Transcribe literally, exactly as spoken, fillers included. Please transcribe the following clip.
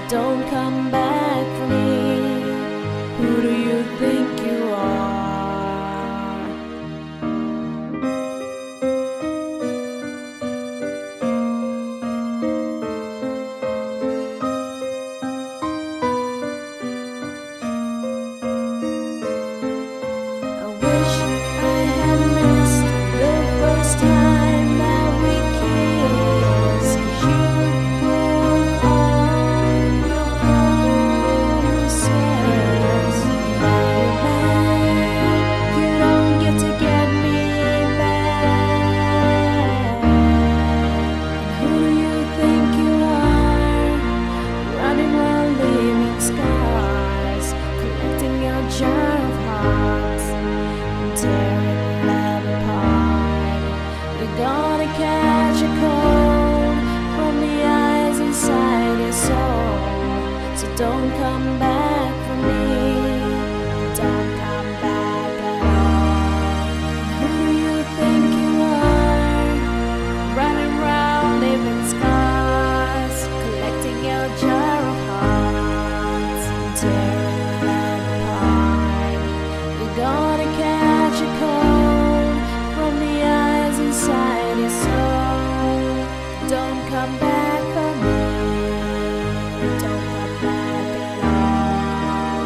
don't come back for me. Who do you think you are? I wish I had missed the first time that we kissed, 'cause you broke all your promises. Now you're back, you don't get to get me back. And who do you think you are? Running around leaving scars, collecting your jar of hearts, tearing them apart. You're gonna catch a cold from the eyes inside your soul. So don't come back for me. Don't come back at all. Who do you think you are? Running round leaving scars, collecting your jar of hearts, tearing them apart. You're gonna catch a cold from the eyes inside your soul. Don't come back for me. Don't come back at all.